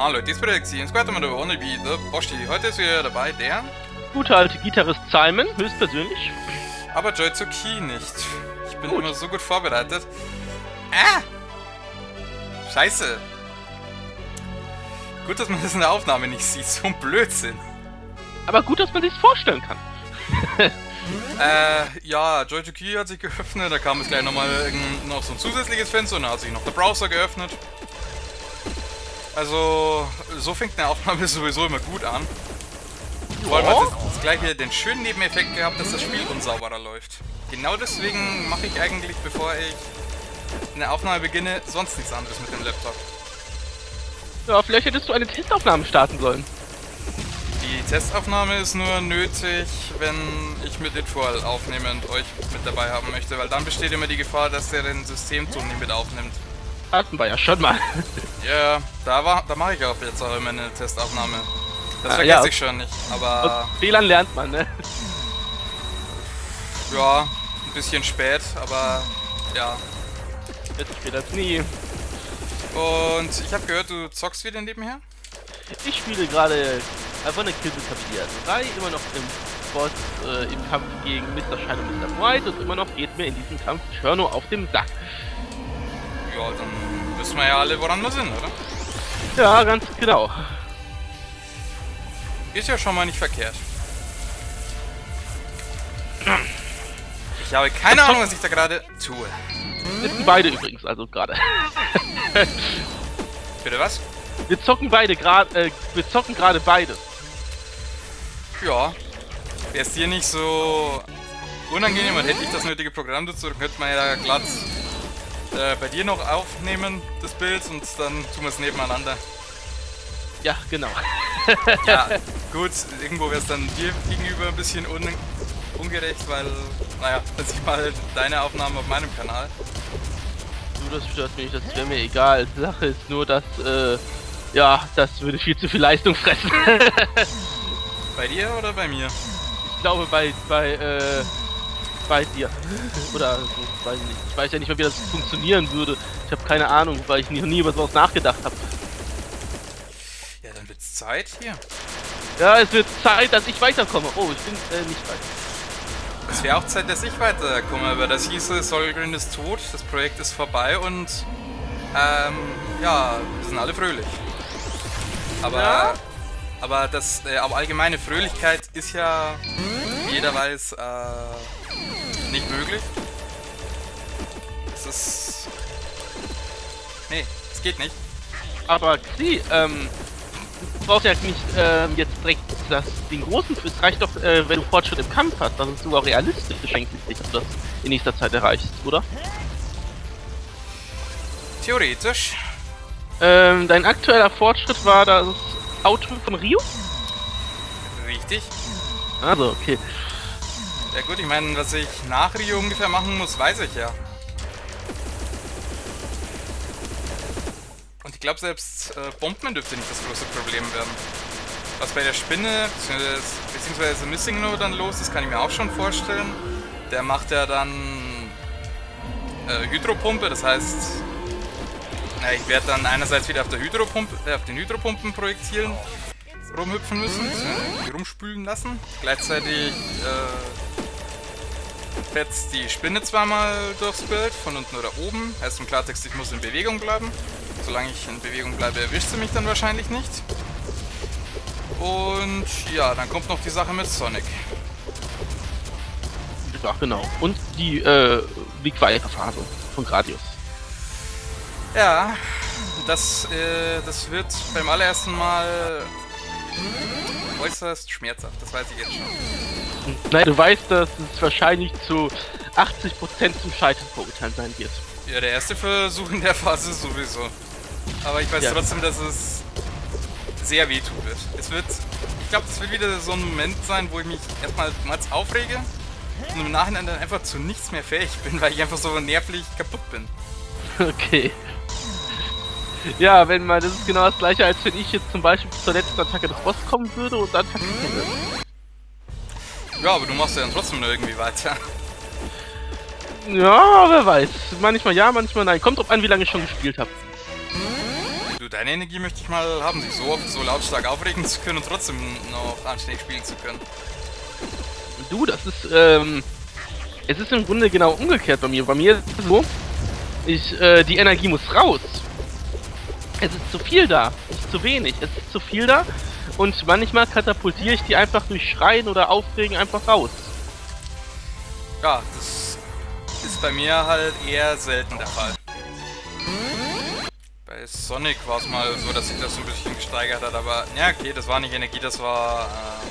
Hallo Leute, dies ist das zweite Mal ohne wie der Bosti. Heute ist wieder dabei der... Gute alte Gitarrist Simon, höchstpersönlich. Aber Joyzuki nicht. Ich bin immer so gut vorbereitet. Scheiße! Gut, dass man das in der Aufnahme nicht sieht, so ein Blödsinn. Aber gut, dass man sich's vorstellen kann. Ja, Joyzuki hat sich geöffnet, da kam es gleich nochmal noch so ein zusätzliches Fenster und dann hat sich noch der Browser geöffnet. Also, so fängt eine Aufnahme sowieso immer gut an. Vor allem hat es gleich wieder den schönen Nebeneffekt gehabt, dass das Spiel unsauberer läuft. Genau deswegen mache ich eigentlich, bevor ich eine Aufnahme beginne, sonst nichts anderes mit dem Laptop. Ja, vielleicht hättest du eine Testaufnahme starten sollen. Die Testaufnahme ist nur nötig, wenn ich mit Itfall aufnehme und euch mit dabei haben möchte, weil dann besteht immer die Gefahr, dass der den Systemton nicht mit aufnimmt. Hatten wir ja schon mal. Ja, da mache ich auch jetzt auch immer eine Testaufnahme. Das vergesse ich schon nicht, aber... Aus Fehlern lernt man, ne? Ja, ein bisschen spät, aber ja. Besser spät als nie. Und ich habe gehört, du zockst wieder nebenher? Ich spiele gerade Avon Kill Kapitel 3, immer noch im Boss, im Kampf gegen Mr. Shine und Mr. White und immer noch geht mir in diesem Kampf Cherno auf dem Sack. Ja, dann wissen wir ja alle, woran wir sind, oder? Ja, ganz genau. Ist ja schon mal nicht verkehrt. Ich habe keine Ahnung, was ich da gerade tue. Sitzen beide übrigens, also gerade. Bitte was? Wir zocken beide gerade, beide. Ja. Wäre es dir nicht so unangenehm und hätte ich das nötige Programm dazu, dann könnte man ja glatt bei dir noch aufnehmen, das Bild, und dann tun wir es nebeneinander. Ja, genau. Ja, gut, irgendwo wäre es dann dir gegenüber ein bisschen ungerecht, weil, naja, dann sieht man halt deine Aufnahmen auf meinem Kanal. Du, das stört mich, das wäre mir egal. Die Sache ist nur, dass, ja, das würde viel zu viel Leistung fressen. Bei dir oder bei mir? Ich glaube bei dir. Oder so, weiß ich nicht. Ich weiß ja nicht mal, wie das funktionieren würde. Ich habe keine Ahnung, weil ich nie über sowas nachgedacht habe. Ja, dann wird's Zeit hier. Ja, es wird Zeit, dass ich weiterkomme. Oh, ich bin nicht weiter. Es wäre auch Zeit, dass ich weiterkomme, aber das hieße, Solgren ist tot, das Projekt ist vorbei und ja, wir sind alle fröhlich. Aber, ja? aber allgemeine Fröhlichkeit ist ja, wie jeder weiß, nicht möglich. Es ist... Nee, es geht nicht. Aber Xi, du brauchst ja nicht jetzt direkt den großen, es reicht doch, wenn du Fortschritt im Kampf hast, das ist sogar realistisch eigentlich, dass du das in nächster Zeit erreichst, oder? Theoretisch. Dein aktueller Fortschritt war das Auto von Rio? Richtig. Also, okay. Ja gut, ich meine, was ich nach Rio ungefähr machen muss, weiß ich ja. Und ich glaube, selbst Bomben dürfte nicht das große Problem werden. Was bei der Spinne, beziehungsweise Missing No dann los ist, kann ich mir auch schon vorstellen. Der macht ja dann Hydropumpe, das heißt, na, ich werde dann einerseits wieder auf den Hydropumpenprojektilen rumhüpfen müssen, rumspülen lassen. Gleichzeitig fetzt die Spinne zweimal durchs Bild, von unten oder oben. Heißt im Klartext, ich muss in Bewegung bleiben. Solange ich in Bewegung bleibe, erwischt sie mich dann wahrscheinlich nicht. Und ja, dann kommt noch die Sache mit Sonic. Ja, genau. Und die Phase von Gradius. Ja, das wird beim allerersten Mal äußerst schmerzhaft, das weiß ich jetzt schon. Nein, du weißt, dass es wahrscheinlich zu 80% zum Scheitern verurteilt sein wird. Ja, der erste Versuch in der Phase sowieso. Aber ich weiß trotzdem, dass es sehr wehtun wird. Ich glaube, das wird wieder so ein Moment sein, wo ich mich erstmal aufrege und im Nachhinein dann einfach zu nichts mehr fähig bin, weil ich einfach so nervlich kaputt bin. Okay. Ja, das ist genau das gleiche, als wenn ich jetzt zum Beispiel zur letzten Attacke des Boss kommen würde und dann verkacken würde. Ja, aber du machst ja dann trotzdem nur irgendwie weiter. Ja, wer weiß. Manchmal ja, manchmal nein. Kommt drauf an, wie lange ich schon gespielt habe. Du, deine Energie möchte ich mal haben, sich so oft so lautstark aufregen zu können und trotzdem noch anständig spielen zu können. Du, das ist, es ist im Grunde genau umgekehrt bei mir. Bei mir ist es so, die Energie muss raus. Es ist zu viel da, nicht zu wenig. Es ist zu viel da und manchmal katapultiere ich die einfach durch Schreien oder Aufregen einfach raus. Ja, das ist bei mir halt eher selten der Fall. Bei Sonic war es mal so, dass sich das so ein bisschen gesteigert hat, aber ja, okay, das war nicht Energie, das war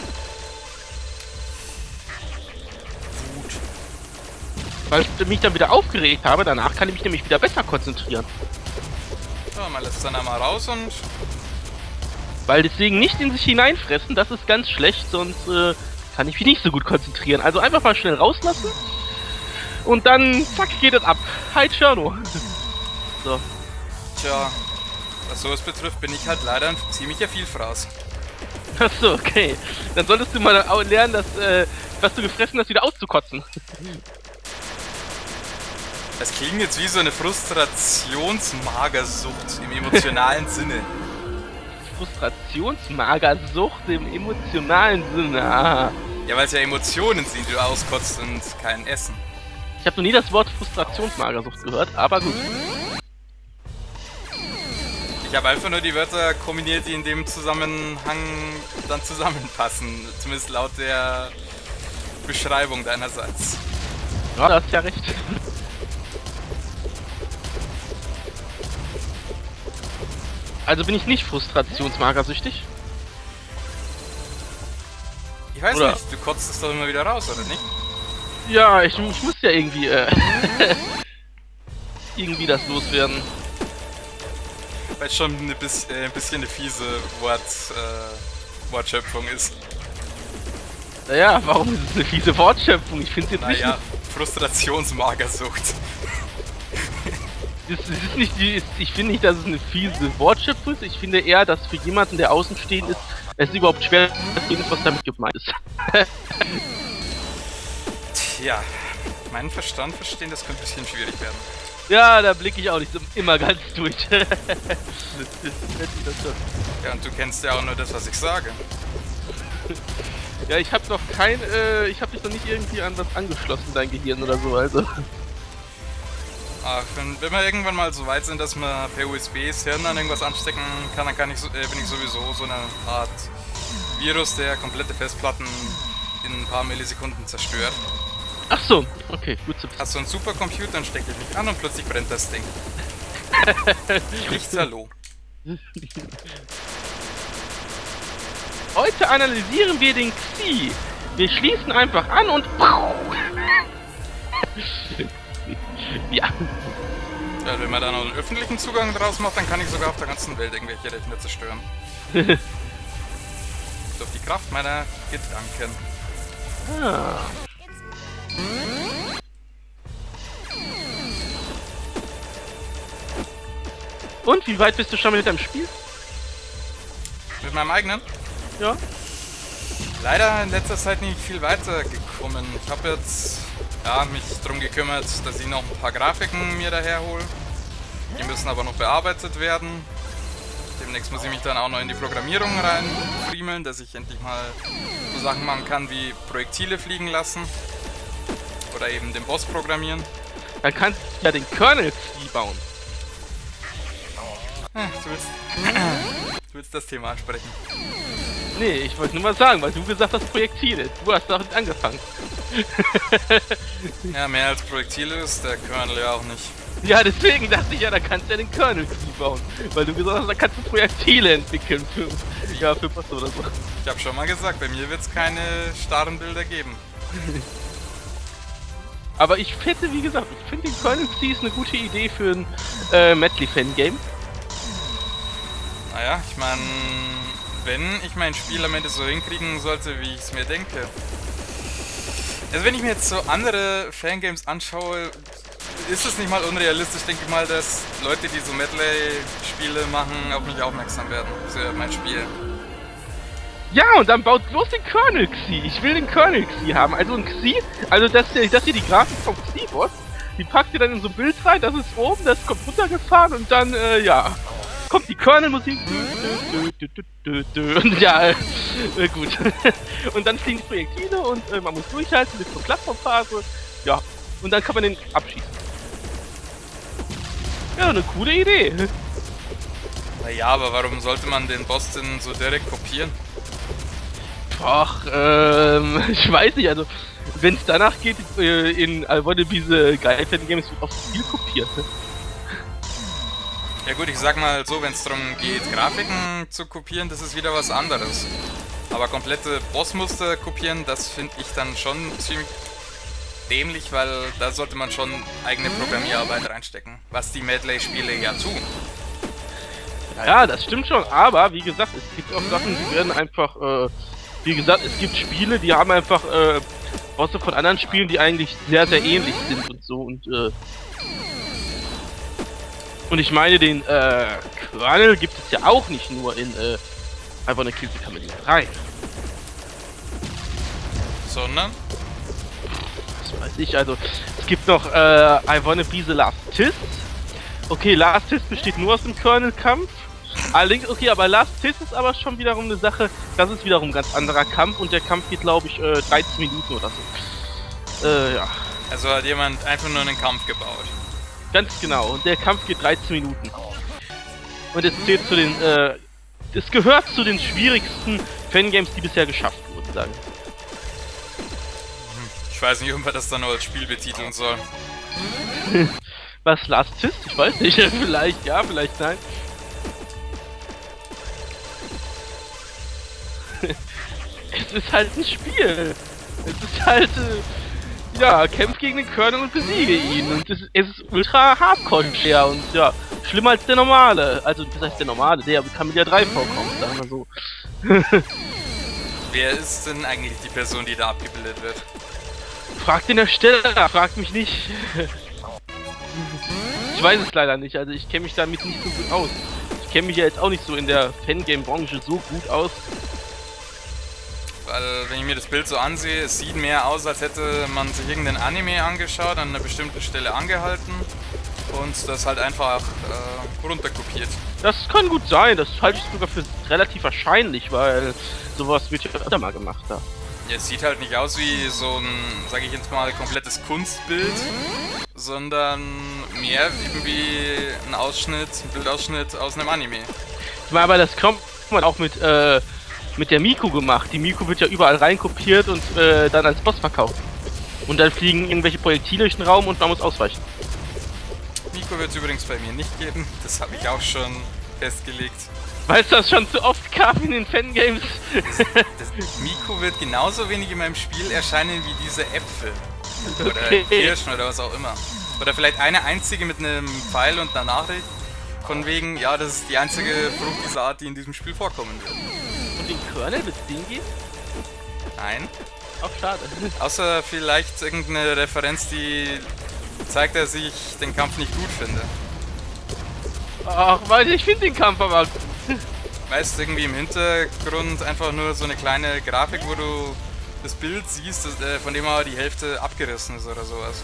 Wut. Weil ich mich dann wieder aufgeregt habe, danach kann ich mich nämlich wieder besser konzentrieren. Ja, man lässt es dann einmal raus und... Weil deswegen nicht in sich hineinfressen, das ist ganz schlecht, sonst kann ich mich nicht so gut konzentrieren. Also einfach mal schnell rauslassen und dann zack geht es ab. Hi Tscherno. So. Tja, was sowas betrifft, bin ich halt leider ein ziemlicher Vielfraß. Achso, okay. Dann solltest du mal lernen, dass, was du gefressen hast, wieder auszukotzen. Das klingt jetzt wie so eine Frustrationsmagersucht im emotionalen Sinne. Frustrationsmagersucht im emotionalen Sinne. Ah. Ja, weil es ja Emotionen sind, die du auskotzt und kein Essen. Ich habe noch nie das Wort Frustrationsmagersucht gehört, aber gut. Ich habe einfach nur die Wörter kombiniert, die in dem Zusammenhang dann zusammenpassen. Zumindest laut der Beschreibung deinerseits. Ja, du hast ja recht. Also bin ich nicht frustrationsmagersüchtig? Ich weiß Oder? nicht, du kotzt es doch immer wieder raus, oder nicht? Ja, ich muss ja irgendwie, irgendwie das loswerden. Weil es schon ein bisschen eine fiese Wortschöpfung ist. Naja, warum ist es eine fiese Wortschöpfung? Ich finde es jetzt Naja, Frustrationsmagersucht. Es ist nicht ich finde nicht, dass es eine fiese Wortschöpfung ist. Ich finde eher, dass für jemanden, der außenstehend ist, es überhaupt schwer ist, was damit gemeint ist. Tja, meinen Verstand verstehen, das könnte ein bisschen schwierig werden. Ja, da blicke ich auch nicht so immer ganz durch. Das Ja, und du kennst ja auch nur das, was ich sage. ja, ich habe noch ich habe dich noch nicht irgendwie an was angeschlossen, dein Gehirn oder so, also. Ach, wenn wir irgendwann mal so weit sind, dass man per USB das Hirn an irgendwas anstecken kann, dann bin ich sowieso so eine Art Virus, der komplette Festplatten in ein paar Millisekunden zerstört. Ach so, okay, gut zu wissen. Hast du einen Supercomputer, dann steck dich nicht an und plötzlich brennt das Ding. Nichts hallo. Heute analysieren wir den Xi. Wir schließen einfach an und... ja. Ja, wenn man da noch einen öffentlichen Zugang draus macht, dann kann ich sogar auf der ganzen Welt irgendwelche Rechner zerstören. Durch die Kraft meiner Gedanken. Ah. Und, wie weit bist du schon mit deinem Spiel? Mit meinem eigenen? Ja. Leider in letzter Zeit nicht viel weiter gekommen. Ich habe jetzt mich darum gekümmert, dass ich noch ein paar Grafiken mir daherhole. Die müssen aber noch bearbeitet werden. Demnächst muss ich mich dann auch noch in die Programmierung reinfriemeln, dass ich endlich mal so Sachen machen kann wie Projektile fliegen lassen. Oder eben den Boss programmieren. Dann kannst du ja den Kernel-Xi bauen. Du willst das Thema ansprechen. Nee, ich wollte nur mal sagen, weil du gesagt hast Projektile. Du hast doch angefangen. Ja, mehr als Projektile ist der Kernel ja auch nicht. Ja, deswegen dachte ich ja, da kannst du ja den Kernel-Xi bauen. Weil du gesagt hast, da kannst du Projektile entwickeln für was oder so. Ich habe schon mal gesagt, bei mir wird es keine starren Bilder geben. Aber ich finde, wie gesagt, ich finde den Kernel-Xi ist eine gute Idee für ein Medley-Fan-Game. Naja, ich meine, wenn ich mein Spiel am Ende so hinkriegen sollte, wie ich es mir denke. Also wenn ich mir jetzt so andere Fangames anschaue, ist es nicht mal unrealistisch, denke ich mal, dass Leute, die so Medley-Spiele machen, auf mich aufmerksam werden für mein Spiel. Ja, und dann baut bloß den Kernel-Xi. Ich will den Kernel-Xi haben. Also ein Xi, also das hier die Grafik vom Xi-Boss, die packt ihr dann in so ein Bild rein, das ist oben, das kommt runtergefahren und dann, ja. kommt die Kernel-Musik. Und ja, gut. Und dann fliegen die Projektile und man muss durchhalten bis zur Plattformphase. Ja, und dann kann man den abschießen. Ja, eine coole Idee. Naja, aber warum sollte man den Boss denn so direkt kopieren? Ach, ich weiß nicht, also wenn es danach geht, in I Wanna Be the Guy Fan Games wird oft viel kopiert. Ja gut, ich sag mal so, wenn es darum geht, Grafiken zu kopieren, das ist wieder was anderes. Aber komplette Bossmuster kopieren, das finde ich dann schon ziemlich dämlich, weil da sollte man schon eigene Programmierarbeit reinstecken, was die Medley-Spiele ja tun. Ja, das stimmt schon, aber wie gesagt, es gibt auch Sachen, die werden einfach, wie gesagt, es gibt Spiele, die haben einfach, Bosse von anderen Spielen, die eigentlich sehr, sehr ähnlich sind und so und ich meine, den, Kernel gibt es ja auch nicht nur in, I Wanna Kill the Chameleon 3. Sondern? Das weiß ich, also, es gibt noch, I Wanna Be the Last Tiss. Okay, Last Tiss besteht nur aus dem Kernel-Kampf. Allerdings, okay, aber Last Tiss ist aber schon wiederum eine Sache, das ist wiederum ein ganz anderer Kampf und der Kampf geht, glaube ich, 13 Minuten oder so. Ja. Also hat jemand einfach nur einen Kampf gebaut. Ganz genau, und der Kampf geht 13 Minuten. Und es zählt zu den, es gehört zu den schwierigsten Fangames, die bisher geschafft wurden, sagen. Ich weiß nicht, ob man das dann nur als Spiel betiteln soll. Was, Last Tiss? Ich weiß nicht, vielleicht ja, vielleicht nein. Es ist halt ein Spiel. Es ist halt, ja, kämpf gegen den Kernel und besiege ihn. Und es ist ultra hardcore schwer und ja, schlimmer als der normale. Also, das heißt der normale, der kann mit der 3 vorkommen, sagen wir so. Wer ist denn eigentlich die Person, die da abgebildet wird? Frag den Ersteller, frag mich nicht. Ich weiß es leider nicht, also ich kenne mich damit nicht so gut aus. Ich kenne mich ja jetzt auch nicht so in der Fangame-Branche so gut aus. Weil, wenn ich mir das Bild so ansehe, es sieht mehr aus, als hätte man sich irgendeinen Anime angeschaut, an einer bestimmten Stelle angehalten und das halt einfach runterkopiert. Das kann gut sein, das halte ich sogar für relativ wahrscheinlich, weil sowas wird ja öfter mal gemacht da. Ja, es sieht halt nicht aus wie so ein, sage ich jetzt mal, komplettes Kunstbild, sondern mehr wie ein Bildausschnitt aus einem Anime. Ich meine, aber das kommt man auch mit der Miku gemacht. Die Miku wird ja überall reinkopiert und dann als Boss verkauft. Und dann fliegen irgendwelche Projektile durch den Raum und man muss ausweichen. Miku wird es übrigens bei mir nicht geben, das habe ich auch schon festgelegt. Weil es das schon zu oft gab in den Fangames. Das Miku wird genauso wenig in meinem Spiel erscheinen wie diese Äpfel. Oder Okay. Kirschen oder was auch immer. Oder vielleicht eine einzige mit einem Pfeil und einer Nachricht. Von wegen, ja, das ist die einzige Frucht dieser Art, die in diesem Spiel vorkommen wird. Und den Kernel wird es den geben? Nein. Auch schade. Außer vielleicht irgendeine Referenz, die zeigt, dass ich den Kampf nicht gut finde. Ach, weil ich finde den Kampf aber... Weißt du, irgendwie im Hintergrund einfach nur so eine kleine Grafik, wo du das Bild siehst, von dem aber die Hälfte abgerissen ist oder sowas.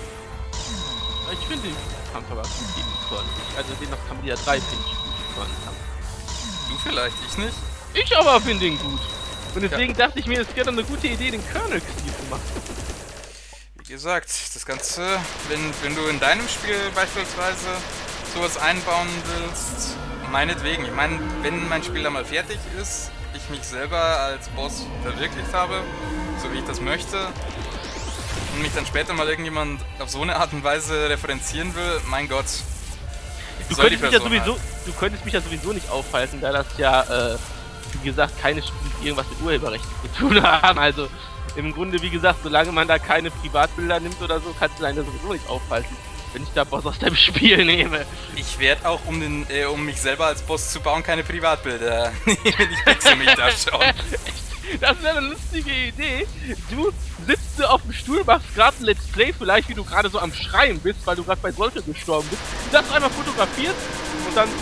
Ich finde den Kampf aber gut, den Kernel. Also den auf Camellia 3 finde ich gut, den Kernel-Kampf. Du vielleicht, ich nicht? Ich aber finde ihn gut. Und deswegen dachte ich mir, es wäre eine gute Idee, den Kernel-Stil zu machen. Wie gesagt, das Ganze, wenn du in deinem Spiel beispielsweise sowas einbauen willst, meinetwegen. Ich meine, wenn mein Spiel dann mal fertig ist, ich mich selber als Boss verwirklicht habe, so wie ich das möchte, und mich dann später mal irgendjemand auf so eine Art und Weise referenzieren will, mein Gott. Du könntest mich ja sowieso nicht aufhalten, da das ja, wie gesagt, keine Spiele die irgendwas mit Urheberrechten zu tun haben. Also im Grunde, wie gesagt, solange man da keine Privatbilder nimmt oder so, kannst du einen da sowieso nicht aufhalten, wenn ich da Boss aus deinem Spiel nehme. Ich werde auch, um mich selber als Boss zu bauen, keine Privatbilder nehmen. Ich wechsle mich da schon. Das wäre eine lustige Idee. Du sitzt so auf dem Stuhl, machst gerade ein Let's Play, vielleicht wie du gerade so am Schreien bist, weil du gerade bei Solke gestorben bist. Das einmal fotografiert und dann...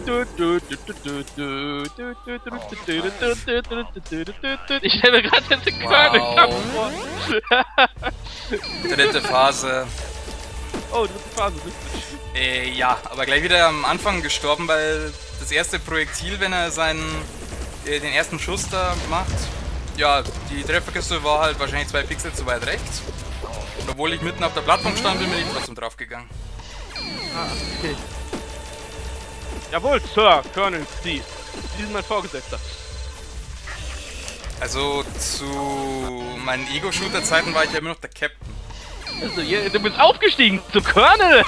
Ich stelle mir gerade den Kernel-Kampf vor. Dritte Phase. Oh, dritte Phase. Ja, aber gleich wieder am Anfang gestorben, weil das erste Projektil, wenn er den ersten Schuss da macht. Ja, die Trefferkiste war halt wahrscheinlich 2 Pixel zu weit rechts. Und obwohl ich mitten auf der Plattform stand, bin ich trotzdem draufgegangen. Ah, okay. Jawohl, Sir, Colonel Steve. Sie sind mein Vorgesetzter. Also zu meinen Ego-Shooter-Zeiten war ich ja immer noch der Captain. Also, du bist aufgestiegen zum Colonel!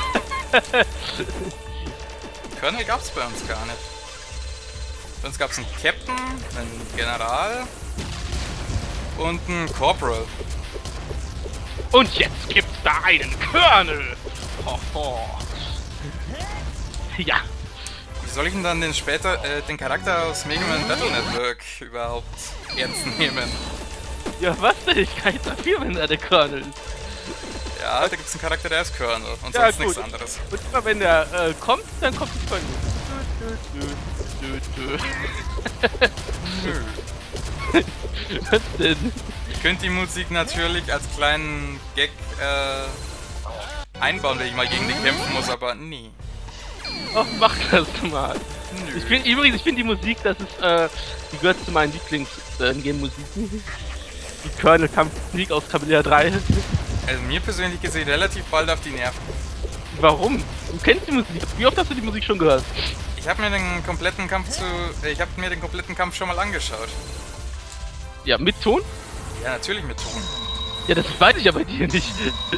Colonel gab's bei uns gar nicht. Bei uns gab's einen Captain, einen General und einen Corporal. Und jetzt gibt's da einen Colonel! Hoho. Ja. Wie soll ich denn dann den Charakter aus Mega Man Battle Network überhaupt ernst nehmen? Ja, was denn? Ich kann nicht dafür, wenn er der Colonel ist. Ja, da gibt's einen Charakter, der ist Colonel und Ja, sonst gut. nichts anderes. Und immer wenn der kommt, dann kommt die Colonel. Nö. Was denn? Ich könnte die Musik natürlich als kleinen Gag einbauen, wenn ich mal gegen den kämpfen muss, aber nie. Ach, mach das mal. Nö. Ich finde die Musik, das ist, die gehört zu meinen Lieblings-Game-Musiken. Die Colonel-Kampfmusik aus Cavalier 3. Also mir persönlich geht sie relativ bald auf die Nerven. Warum? Du kennst die Musik. Wie oft hast du die Musik schon gehört? Ich habe mir den kompletten Kampf schon mal angeschaut. Ja, mit Ton? Ja, natürlich mit Ton. Ja, das weiß ich aber dir nicht.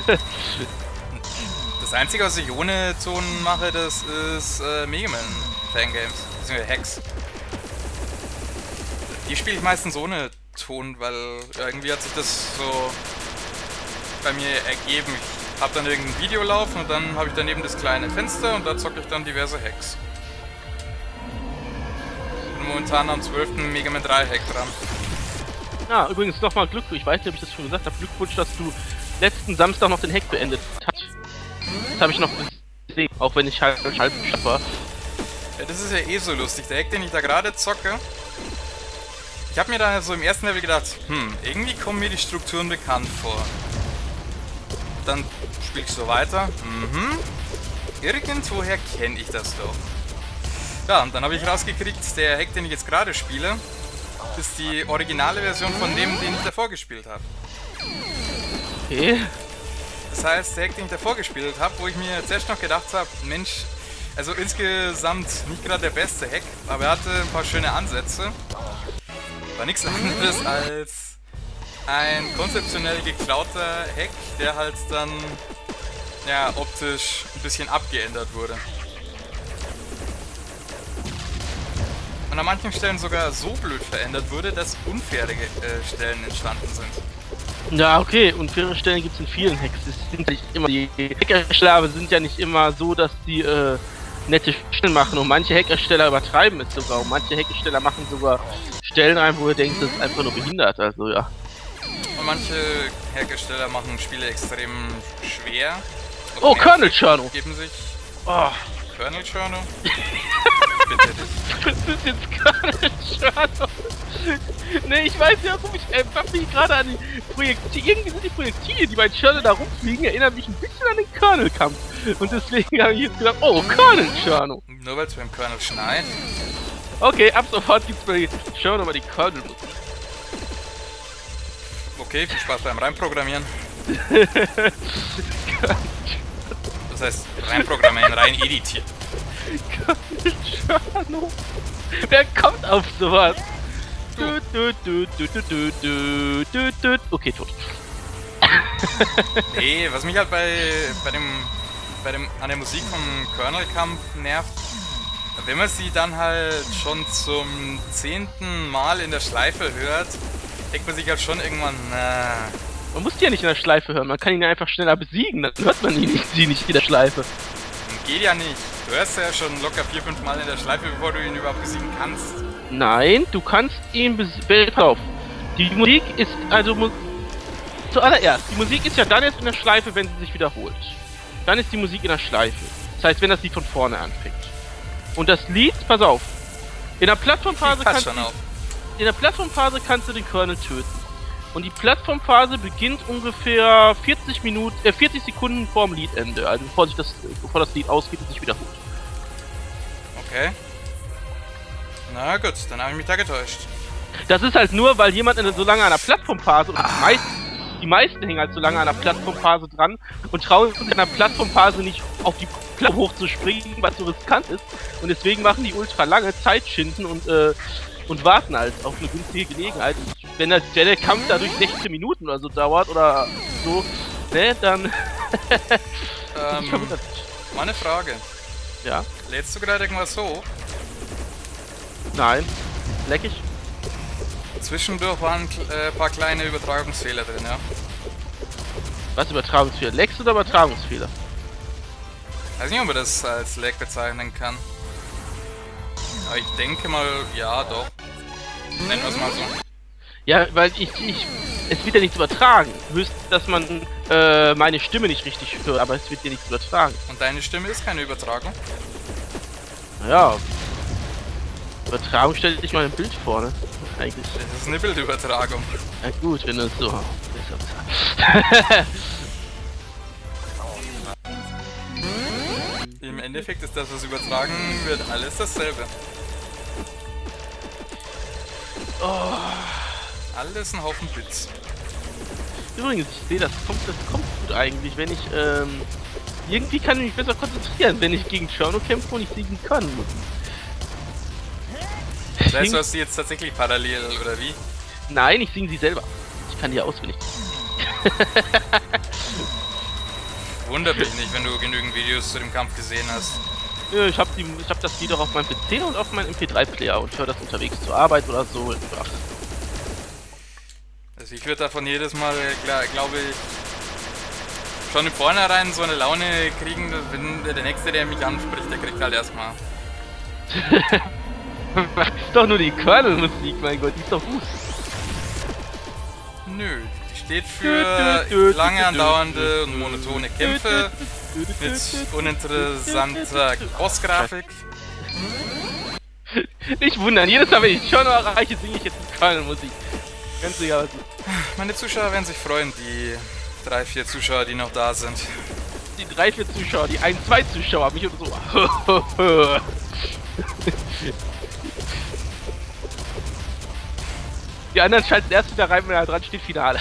Das Einzige, was ich ohne Ton mache, das ist Mega Man Fangames, beziehungsweise Hacks. Die spiele ich meistens ohne Ton, weil irgendwie hat sich das so bei mir ergeben. Ich habe dann irgendein Video laufen und dann habe ich daneben das kleine Fenster und da zocke ich dann diverse Hacks. Ich bin momentan am 12. Mega Man 3 Hack dran. Ah, übrigens nochmal Glückwunsch. Ich weiß nicht, ob ich das schon gesagt habe. Glückwunsch, dass du letzten Samstag noch den Hack beendet hast. Das habe ich noch gesehen, auch wenn ich halb war. Ja, das ist ja eh so lustig. Der Hack, den ich da gerade zocke. Ich habe mir da so im ersten Level gedacht, irgendwie kommen mir die Strukturen bekannt vor. Dann spiele ich so weiter. Irgendwoher kenne ich das doch. Ja, und dann habe ich rausgekriegt, der Hack, den ich jetzt gerade spiele, ist die originale Version von dem, den ich davor gespielt habe. Okay. Das heißt, der Hack, den ich davor gespielt habe, wo ich mir zuerst noch gedacht habe, Mensch, also insgesamt nicht gerade der beste Hack, aber er hatte ein paar schöne Ansätze. War nichts anderes als ein konzeptionell geklauter Hack, der halt dann ja optisch ein bisschen abgeändert wurde. Und an manchen Stellen sogar so blöd verändert wurde, dass unfaire Stellen entstanden sind. Ja, okay, und faire Stellen gibt es in vielen Hacks. Es sind nicht immer die Hackersteller sind ja nicht immer so, dass die nette Stellen machen und manche Hackersteller übertreiben es sogar und manche Hackersteller machen sogar Stellen rein, wo ihr denkt, das ist einfach nur behindert, also ja. Und manche Hackersteller machen Spiele extrem schwer. Oh, Colonel Cherno! Geben sich... Oh. Colonel Cherno? Bitte dich. Das ist jetzt Colonel Cherno! Ne, ich weiß ja, warum ich hab mich gerade an die Projektile... Irgendwie sind die Projektile, die bei Cherno da rumfliegen, erinnern mich ein bisschen an den Colonel-Kampf. Und deswegen habe ich jetzt gedacht, oh, Colonel Cherno! Nur weil es beim Colonel schneit? Okay, ab sofort gibt's bei Cherno mal die Colonel-Musik. Okay, viel Spaß beim Reinprogrammieren. Das heißt, reinprogrammieren, rein editieren. Colonel. Wer kommt auf sowas? Okay, tot. Nee, was mich halt an der Musik vom Colonel-Kampf nervt, wenn man sie dann halt schon zum 10. Mal in der Schleife hört, denkt man sich halt schon irgendwann, Man muss die ja nicht in der Schleife hören, man kann ihn ja einfach schneller besiegen, dann hört man sie nicht in der Schleife. Geht ja nicht. Du hörst ja schon locker 4-5 Mal in der Schleife, bevor du ihn überhaupt besiegen kannst. Nein, du kannst ihn besiegen. Pass auf. Die Musik ist, also zuallererst, die Musik ist ja dann erst in der Schleife, wenn sie sich wiederholt. Dann ist die Musik in der Schleife. Das heißt, wenn das Lied von vorne anfängt. Und das Lied, pass auf, in der Plattformphase kannst du den Colonel töten. Und die Plattformphase beginnt ungefähr 40 Sekunden vorm Liedende, also bevor das Lied ausgeht und sich wiederholt. Okay. Na gut, dann habe ich mich da getäuscht. Das ist halt nur, weil jemand so lange an der Plattformphase, oder die meisten hängen halt so lange an der Plattformphase dran und trauen sich an der Plattformphase nicht auf die Plattform hochzuspringen, was so riskant ist. Und deswegen machen die ultra lange Zeitschinden und warten halt auf eine günstige Gelegenheit. Wenn der Kampf dadurch 16 Minuten oder so dauert oder so, ne, dann... Meine Frage. Ja? Lädst du gerade irgendwas hoch? Nein. Leck ich? Zwischendurch waren ein paar kleine Übertragungsfehler drin, ja. Was, Übertragungsfehler? Lecks oder Übertragungsfehler? Weiß nicht, ob man das als Lag bezeichnen kann. Aber ich denke mal, ja, doch. Nennen wir es mal so. Ja, weil es wird ja nichts übertragen. Höchstens, dass man meine Stimme nicht richtig hört, aber es wird ja nichts übertragen. Und deine Stimme ist keine Übertragung? Naja. Übertragung stellt sich mal ein Bild vor, ne? Eigentlich. Das ist eine Bildübertragung. Na gut, wenn du es so... Im Endeffekt ist das, was übertragen wird, alles dasselbe. Oh. Alles ein Haufen Bits. Übrigens, ich sehe, das kommt gut eigentlich, wenn ich, irgendwie kann ich mich besser konzentrieren, wenn ich gegen Cherno kämpfe und ich siegen kann. Das heißt, du hast die jetzt tatsächlich parallel, oder wie? Nein, ich singe sie selber. Ich kann die auswendig. Wundert mich nicht, wenn du genügend Videos zu dem Kampf gesehen hast. Ja, ich hab das Lied auch auf meinem PC und auf meinem MP3-Player und höre das unterwegs zur Arbeit oder so. Ach. Also ich würde davon jedes Mal, glaube ich, schon im Vornherein so eine Laune kriegen, wenn der Nächste, der mich anspricht, der kriegt halt erstmal. Das ist doch nur die Colonel-Musik, mein Gott, die ist doch gut. Nö, die steht für lange andauernde und monotone Kämpfe mit uninteressanter Bossgrafik. Nicht wundern, jedes Mal, wenn ich schon erreiche, singe ich jetzt die Colonel-Musik. Ganz egal. Meine Zuschauer werden sich freuen, die 3, 4 Zuschauer, die noch da sind. Die 3, 4 Zuschauer, die 1, 2 Zuschauer, mich oder so. Die anderen schalten erst wieder rein, wenn da dran steht Finale.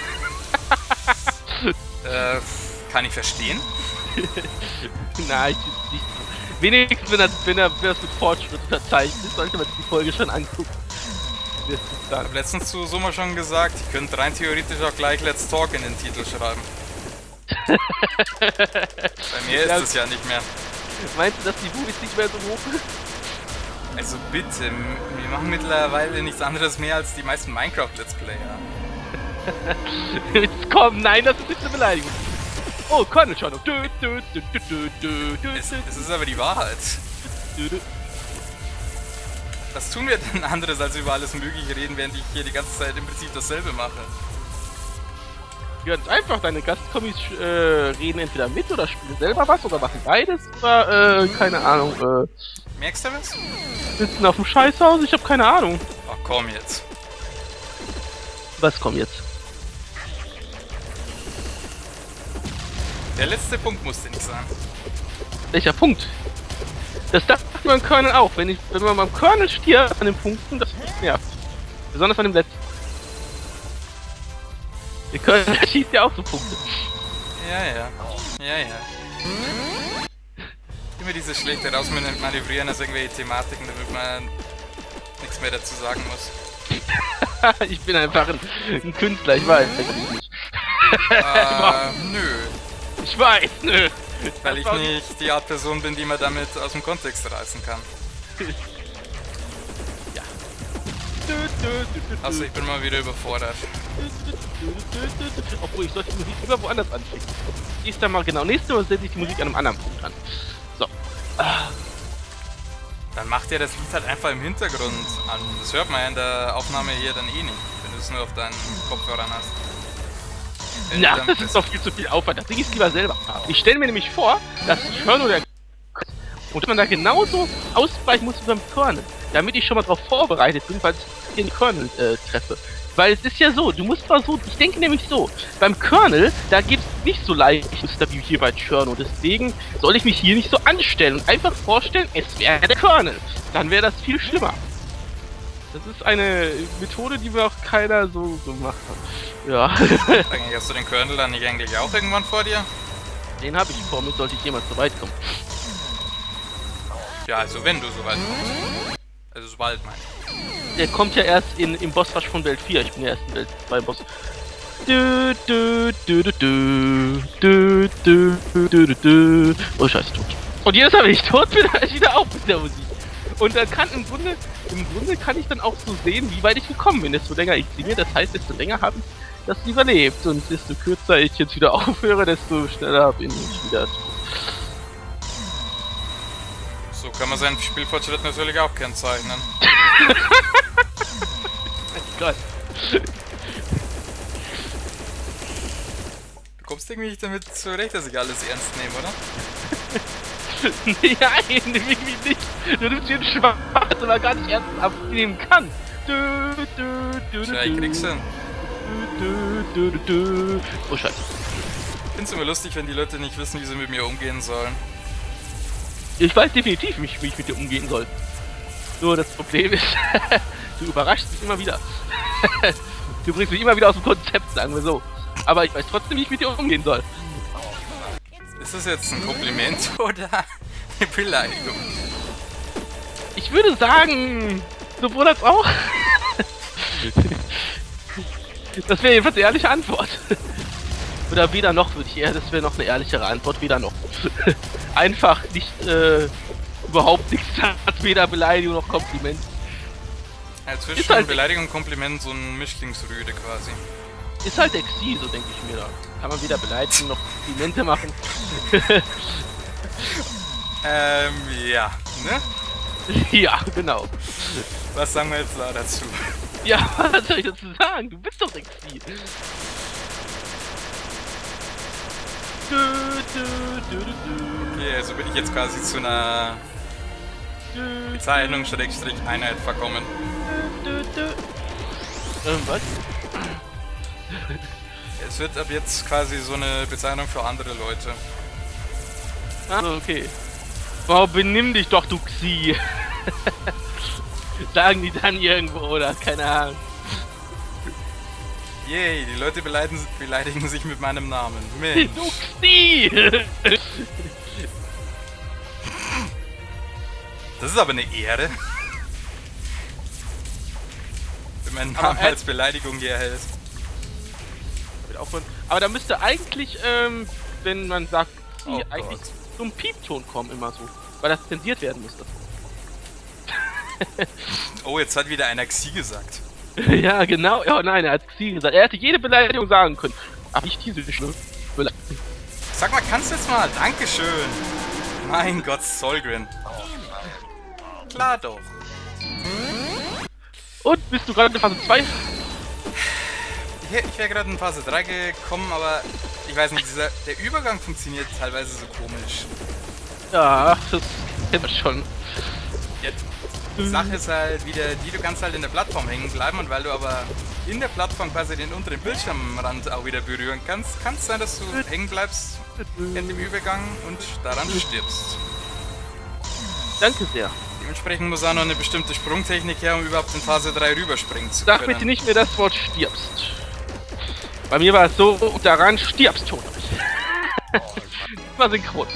Kann ich verstehen? Nein, nicht. Wenigstens, wenn er das mit Fortschritt unterzeichnet, sollte man sich die Folge schon angucken. Ich habe letztens zu Summer schon gesagt, ich könnte rein theoretisch auch gleich Let's Talk in den Titel schreiben. Bei mir ist es ja nicht mehr. Meinst du, das Niveau ist nicht mehr so hoch? Also bitte, wir machen mittlerweile nichts anderes mehr als die meisten Minecraft-Let's Player. Jetzt komm, nein, das ist nicht eine Beleidigung. Oh, Colonel schon noch. Es ist aber die Wahrheit. Was tun wir denn anderes als über alles Mögliche reden, während ich hier die ganze Zeit im Prinzip dasselbe mache? Ganz einfach, deine Gastkommis reden entweder mit oder spielen selber was oder machen beides oder keine Ahnung, Merkst du was? Sitzen auf dem Scheißhaus, ich hab keine Ahnung. Ach komm jetzt. Was kommt jetzt? Der letzte Punkt musste nicht sein. Welcher Punkt? Das dachte man Colonel auch. Wenn man beim Colonel stirbt an den Punkten, das nervt. Besonders an dem letzten. Der Colonel schießt ja auch so Punkte. Ja. Immer dieses schlechte Rausmanövrieren aus irgendwelche Thematiken, damit man nichts mehr dazu sagen muss. Ich bin einfach ein Künstler, ich weiß. Nö. Ich weiß, nö. Weil ich nicht die Art Person bin, die man damit aus dem Kontext reißen kann. Ja. Also ich bin mal wieder überfordert. Obwohl, ich sollte die Musik immer woanders anschicken. Nächstes Mal genau. Nächstes Mal setze ich die Musik an einem anderen Punkt an. So. Dann macht ja das Lied halt einfach im Hintergrund an. Das hört man ja in der Aufnahme hier dann eh nicht, wenn du es nur auf deinen Kopfhörern hast. Na, das ist doch viel zu viel Aufwand. Das Ding ist lieber selber. Ich stelle mir nämlich vor, dass Cherno der und man da genauso ausweichen muss wie beim Colonel, damit ich schon mal darauf vorbereitet bin, falls ich den Colonel treffe. Weil es ist ja so, du musst mal so, ich denke nämlich so, beim Colonel, da gibt es nicht so leicht wie hier bei Cherno. Deswegen soll ich mich hier nicht so anstellen und einfach vorstellen, es wäre der Colonel. Dann wäre das viel schlimmer. Das ist eine Methode, die mir auch keiner so gemacht hat. Ja. Eigentlich hast du den Colonel dann nicht eigentlich auch irgendwann vor dir? Den habe ich vor mir, sollte ich jemals so weit kommen. Ja, also wenn du so weit kommst. Also sobald, meine ich. Der kommt ja erst im Bossrush von Welt 4. Ich bin ja erst in Welt 2 Boss. Oh scheiße, tot. Und jedes Mal, wenn ich tot bin, höre ich wieder auf mit der Musik. Und dann kann im Grunde kann ich dann auch so sehen, wie weit ich gekommen bin. Desto länger ich singe, das heißt, desto länger habe ich das überlebt. Und desto kürzer ich jetzt wieder aufhöre, desto schneller bin ich wieder tot. So kann man seinen Spielfortschritt natürlich auch kennzeichnen. Mein Gott. Du kommst irgendwie nicht damit zurecht, dass ich alles ernst nehme, oder? Nein, irgendwie nicht. Du nimmst den Schwarz, aber gar nicht ernsthaft nehmen kann. Tja, ich krieg's hin. Oh scheiße. Ich find's immer lustig, wenn die Leute nicht wissen, wie sie mit mir umgehen sollen. Ich weiß definitiv nicht, wie ich mit dir umgehen soll. Nur das Problem ist, du überraschst mich immer wieder. Du bringst mich immer wieder aus dem Konzept, sagen wir so. Aber ich weiß trotzdem, wie ich mit dir umgehen soll. Ist das jetzt ein Kompliment oder eine Beleidigung? Ich würde sagen, sowohl als auch. Das wäre jedenfalls eine ehrliche Antwort. Oder weder noch, würde ich eher, das wäre noch eine ehrlichere Antwort, weder noch. Einfach nicht, überhaupt nichts hat, weder Beleidigung noch Kompliment. Ja, zwischen halt Beleidigung und Kompliment so ein Mischlingsrüde quasi. Ist halt Exil, so denke ich mir da. Kann man weder beleidigen noch Komplimente machen. Ja, ne? Ja, genau. Was sagen wir jetzt da dazu? Ja, was soll ich dazu sagen? Du bist doch Exil. Okay, also bin ich jetzt quasi zu einer Bezeichnung Schrägstrich Einheit verkommen. Was? Es wird ab jetzt quasi so eine Bezeichnung für andere Leute. Also, okay. Oh, benimm dich doch, du Xi. Sagen die dann irgendwo, oder? Keine Ahnung. Yay, die Leute beleidigen sich mit meinem Namen. Mensch. Du Xi! Das ist aber eine Ehre. Wenn man Namen als Beleidigung hier hält. Aber da müsste eigentlich, wenn man sagt, Oh eigentlich Gott. zum Piepton kommen immer so. Weil das zensiert werden müsste. Oh, jetzt hat wieder einer Xi gesagt. Ja, genau. Oh nein, er hat Xi gesagt. Er hätte jede Beleidigung sagen können. Aber nicht diese Beleidigung. Sag mal, kannst du jetzt mal? Dankeschön. Mein Gott, Solgren. Klar doch. Und bist du gerade in Phase 2? Ich wäre gerade in Phase 3 gekommen, aber ich weiß nicht, der Übergang funktioniert teilweise so komisch. Ja, das kennt man schon. Ja, die Sache ist halt wieder, du kannst halt in der Plattform hängen bleiben und weil du aber in der Plattform quasi den unteren Bildschirmrand auch wieder berühren kannst, kann es sein, dass du hängen bleibst in dem Übergang und daran stirbst. Danke sehr. Dementsprechend muss auch noch eine bestimmte Sprungtechnik her, um überhaupt in Phase 3 rüberspringen zu können. Sag bitte nicht mehr das Wort stirbst. Bei mir war es so, daran stirbst du. War synchron.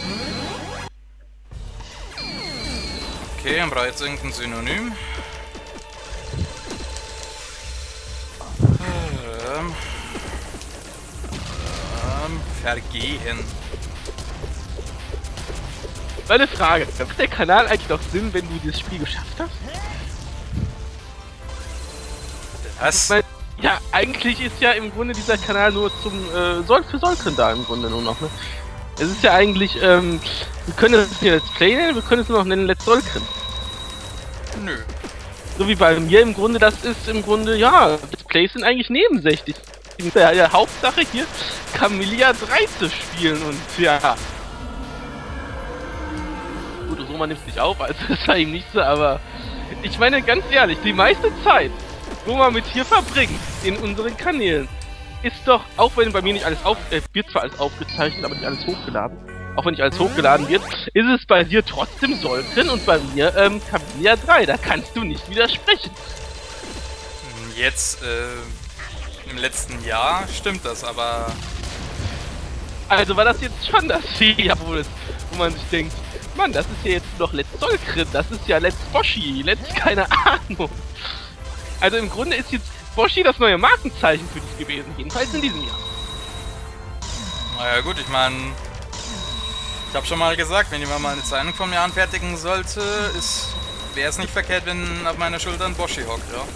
Okay, dann brauche ich jetzt irgendein Synonym. Vergehen. Meine Frage, macht der Kanal eigentlich noch Sinn, wenn du dieses Spiel geschafft hast? Was? Weil, ja, eigentlich ist ja im Grunde dieser Kanal nur zum für Solkren da im Grunde nur noch, ne? Es ist ja eigentlich, wir können es nicht Let's Play nennen, wir können es nur noch nennen Let's Solkren. Nö. So wie bei mir im Grunde, das ist im Grunde, ja, Let's Plays sind eigentlich nebensächlich. Der Hauptsache hier, Camellia 3 zu spielen und ja. Gut, Roma nimmt es nicht auf, also das war ihm nicht so, aber ich meine ganz ehrlich, die meiste Zeit, wo man mit hier verbringt, in unseren Kanälen, ist doch, auch wenn bei mir nicht alles wird zwar alles aufgezeichnet, aber nicht alles hochgeladen, auch wenn nicht alles hochgeladen wird, ist es bei dir trotzdem Solkren und bei mir Cabinia 3. Da kannst du nicht widersprechen. Jetzt, im letzten Jahr stimmt das, aber... Also war das jetzt schon das Jahr, wo man sich denkt, Mann, das ist ja jetzt noch Let's Solkren, das ist ja Let's Boschi, Let's keine Ahnung. Also im Grunde ist jetzt Boschi das neue Markenzeichen für dich gewesen, jedenfalls in diesem Jahr. Naja gut, ich meine... Ich habe schon mal gesagt, wenn jemand mal eine Zeichnung von mir anfertigen sollte, wäre es nicht verkehrt, wenn auf meiner Schulter ein Boschi hockt, ja.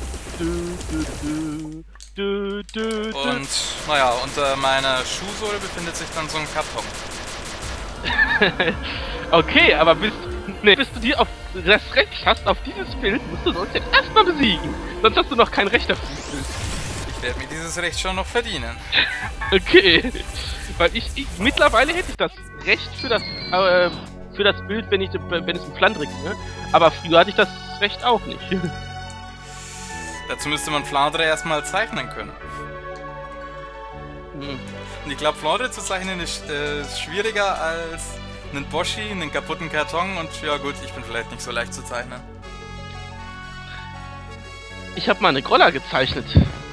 Und, naja, unter meiner Schuhsohle befindet sich dann so ein Karton. Okay, aber bis du dir auf das Recht hast auf dieses Bild, musst du sonst jetzt erstmal besiegen. Sonst hast du noch kein Recht auf dieses Bild. Ich werde mir dieses Recht schon noch verdienen. Okay. Weil mittlerweile hätte ich das Recht für das Bild, wenn es ein Flandrix, ne? Aber früher hatte ich das Recht auch nicht. Dazu müsste man Flandre erstmal zeichnen können. Und ich glaube, Flandre zu zeichnen ist schwieriger als einen Boschi, einen kaputten Karton und ja gut, ich bin vielleicht nicht so leicht zu zeichnen. Ich habe mal eine Grolla gezeichnet.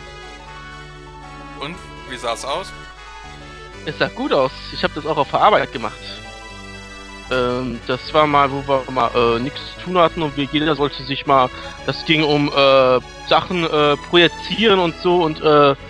Und? Wie sah es aus? Es sah gut aus. Ich habe das auch auf der Arbeit gemacht. Das war mal, wo wir mal nichts zu tun hatten und jeder sollte sich mal... Das ging um Sachen projizieren und so und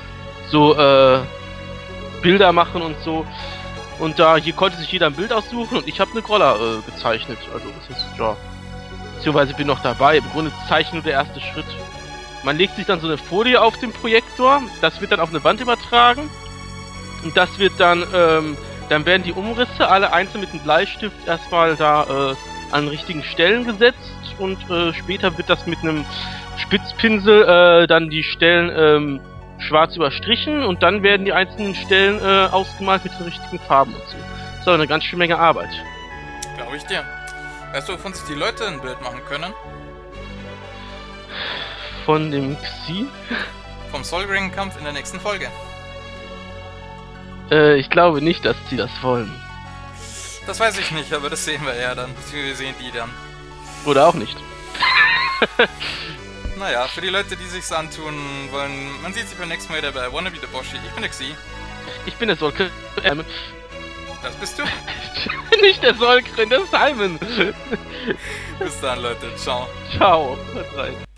Bilder machen und so. Und hier konnte sich jeder ein Bild aussuchen und ich habe eine Grolla gezeichnet. Also das ist, ja... Beziehungsweise bin noch dabei. Im Grunde Zeichnen nur der erste Schritt. Man legt sich dann so eine Folie auf den Projektor. Das wird dann auf eine Wand übertragen. Und das wird dann... dann werden die Umrisse alle einzeln mit einem Bleistift erstmal da an richtigen Stellen gesetzt und später wird das mit einem Spitzpinsel dann die Stellen schwarz überstrichen und dann werden die einzelnen Stellen ausgemalt mit den richtigen Farben und so. Das ist aber eine ganz schöne Menge Arbeit. Glaube ich dir. Weißt du, wovon sich die Leute ein Bild machen können? Von dem Xi? Vom Solkren-Kampf in der nächsten Folge. Ich glaube nicht, dass sie das wollen. Das weiß ich nicht, aber das sehen wir ja dann. Wir sehen die dann. Oder auch nicht. Naja, für die Leute, die sich's antun wollen, man sieht sich beim nächsten Mal wieder bei Wannabe the Boschi. Ich bin der Xi. Ich bin der Solkren. Das bist du? Nicht der Solkren, der Simon. Bis dann, Leute. Ciao. Ciao. Rein.